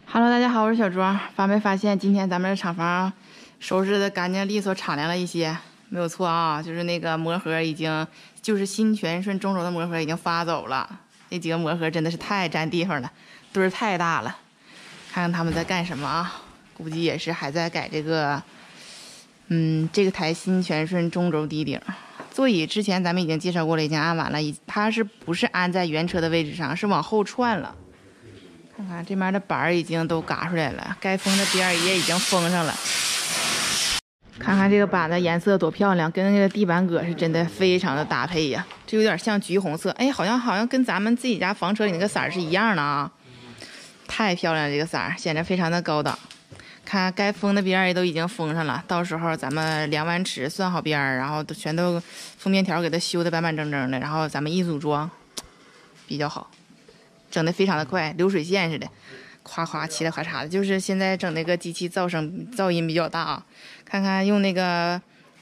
Hello， 大家好，我是小庄。没发现今天咱们这厂房收拾的干净利索，敞亮了一些，没有错啊。就是那个魔盒已经，就是新全顺中轴的魔盒已经发走了。那几个魔盒真的是太占地方了，堆儿太大了。看看他们在干什么啊？估计也是还在改这个，这个台新全顺中轴低顶。座椅之前咱们已经介绍过了，已经安完了，它是不是安在原车的位置上，是往后串了。看看这边的板已经都嘎出来了，该封的边也已经封上了。看看这个板的颜色多漂亮，跟那个地板革是真的非常的搭配呀。这有点像橘红色，哎，好像跟咱们自己家房车里那个色是一样的啊，太漂亮了，这个色显得非常的高档。看该封的边也都已经封上了，到时候咱们量完尺算好边，然后全都封面条给它修的板板正正的，然后咱们一组装比较好。整的非常的快，流水线似的，夸夸嘁哩咔嚓的。就是现在整那个机器噪音比较大啊。看看用那个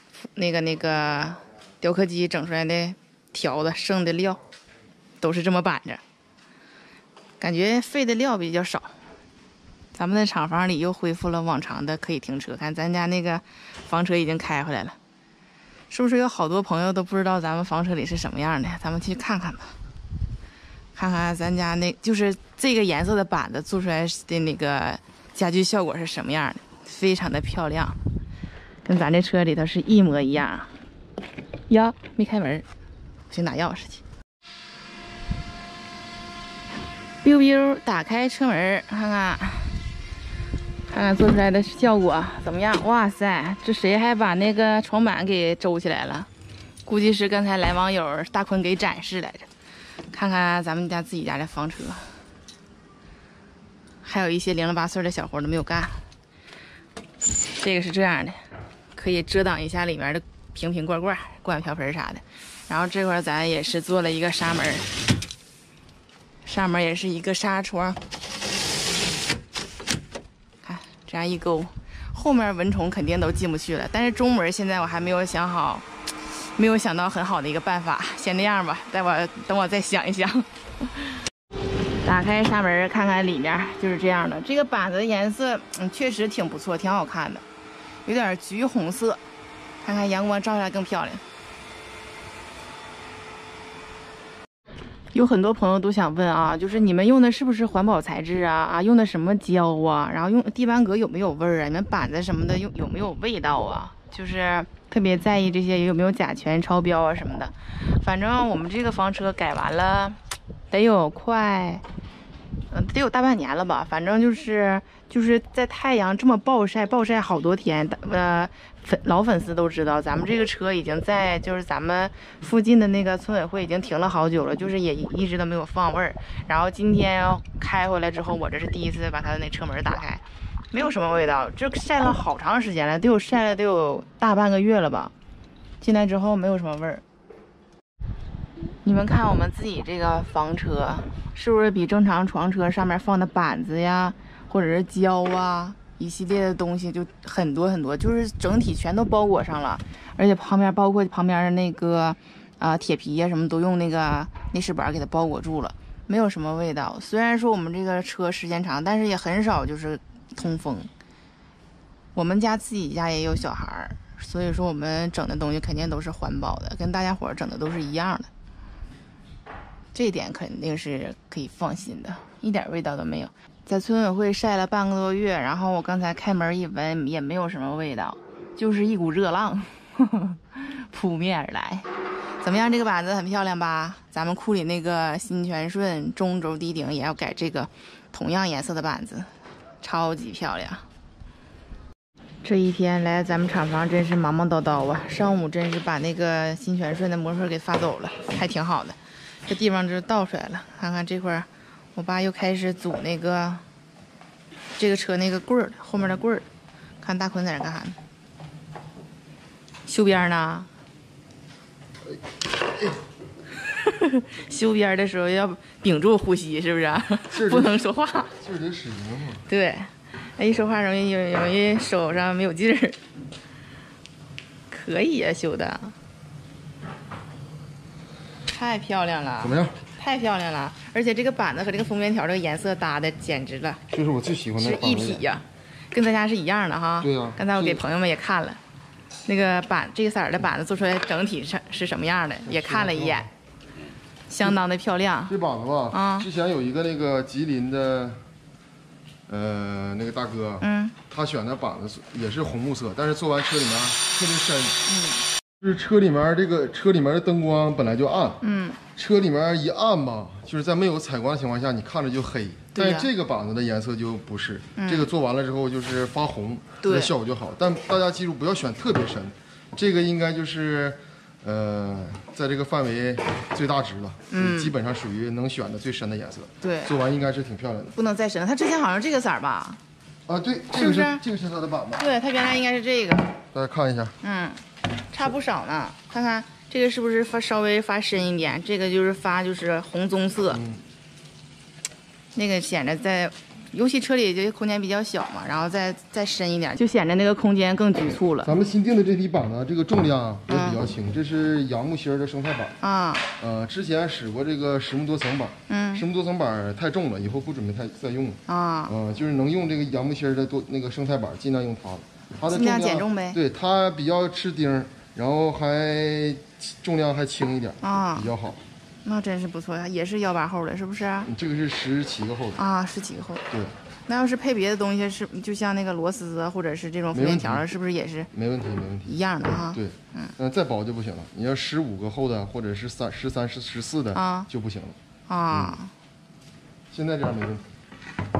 雕刻机整出来的条子剩的料，都是这么板着，感觉费的料比较少。咱们的厂房里又恢复了往常的可以停车，看咱家那个房车已经开回来了，是不是有好多朋友都不知道咱们房车里是什么样的？咱们去看看吧。看看咱家就是这个颜色的板子做出来的那个家具效果是什么样的，非常的漂亮，跟咱这车里头是一模一样。呀，没开门，我去拿钥匙去。biu biu， 打开车门，看看做出来的效果怎么样？哇塞，这谁还把那个床板给周起来了？估计是刚才来网友大坤给展示来着。看看咱们家自己家的房车，还有一些零了八碎的小活都没有干。这个是这样的，可以遮挡一下里面的瓶瓶罐罐、锅碗瓢盆啥的。然后这块咱也是做了一个纱门，上面也是一个纱窗。看这样一勾，后面蚊虫肯定都进不去了。但是中门现在我还没有想好。没有想到很好的一个办法，先那样吧，等我再想一想。打开纱门看看里面，就是这样的。这个板子的颜色，确实挺不错，挺好看的，有点橘红色，看看阳光照下来更漂亮。有很多朋友都想问啊，就是你们用的是不是环保材质啊？用的什么胶啊？然后用地板革有没有味儿啊？你们板子什么的有没有味道啊？就是特别在意这些有没有甲醛超标啊什么的。反正我们这个房车改完了，得有大半年了吧。反正就是在太阳这么暴晒好多天，老粉丝都知道，咱们这个车已经在就是咱们附近的那个村委会已经停了好久了，就是也一直都没有放味儿。然后今天开回来之后，我这是第一次把它的那车门打开。没有什么味道，这晒了好长时间了，晒了得有大半个月了吧。进来之后没有什么味儿。你们看我们自己这个房车，是不是比正常床车上面放的板子呀，或者是胶啊，一系列的东西就很多很多，就是整体全都包裹上了，而且包括旁边的那个铁皮呀什么都用那个内饰板给它包裹住了，没有什么味道。虽然说我们这个车时间长，但是也很少就是通风。我们家自己家也有小孩，所以说我们整的东西肯定都是环保的，跟大家伙整的都是一样的，这点肯定是可以放心的，一点味道都没有。在村委会晒了半个多月，然后我刚才开门一闻，也没有什么味道，就是一股热浪扑面而来。怎么样，这个板子很漂亮吧？咱们库里那个新全顺中轴低顶也要改这个同样颜色的板子，超级漂亮。这一天来咱们厂房真是忙忙叨叨啊！上午真是把那个新全顺的模盒给发走了，还挺好的。这地方就倒出来了，看看这块儿，我爸又开始组这个车那个棍儿，后面的棍儿。看大坤在那干啥呢？修边呢？修边的时候要屏住呼吸，是不是？不能说话。 劲儿得使劲嘛。 对。一说话容易手上没有劲儿，可以呀，修的太漂亮了， 怎么样？ 太漂亮了，而且这个板子和这个封面条这个颜色搭的简直了， 这是我最喜欢的是一体呀，跟咱家是一样的哈。 对呀。 刚才我给朋友们也看了，那个这个色儿的板子做出来整体是什么样的，也看了一眼，相当的漂亮。 这板子吧，之前有一个那个吉林的，那个大哥，他选的板子也是红木色，但是做完车里面特别深。就是车里面的灯光本来就暗，车里面一暗吧，就是在没有采光的情况下，你看着就黑。但是这个板子的颜色就不是，这个做完了之后就是发红，这效果就好。但大家记住不要选特别深，这个应该就是，在这个范围最大值了，基本上属于能选的最深的颜色。 对， 做完应该是挺漂亮的。 不能再深了，它之前好像这个色儿吧？ 啊，对， 是不是？ 这个是它的板子。 对，它原来应该是这个。 大家看一下。 差不少呢。看看这个是不是稍微发深一点？这个就是红棕色。那个显得尤其车里这空间比较小嘛，然后再深一点，就显得那个空间更局促了。 咱们新定的这批板呢，这个重量也比较轻，这是杨木芯儿的生态板啊。 之前使过这个实木多层板，实木多层板太重了，以后不准备再用了啊。就是能用这个杨木芯儿的那个生态板，尽量用它的。它的尽量减重呗。 对，它比较吃钉，然后重量还轻一点啊，比较好。 那真是不错呀，也是180厚的，是不是？ 这个是17个厚的啊，17个厚。 对。 那要是配别的东西，是就像那个螺丝啊，或者是这种封面条，是不是也是？ 没问题， 一样的哈。 对，再薄就不行了。你要15个厚的，或者是13、14的就不行了。啊。现在这样没问题。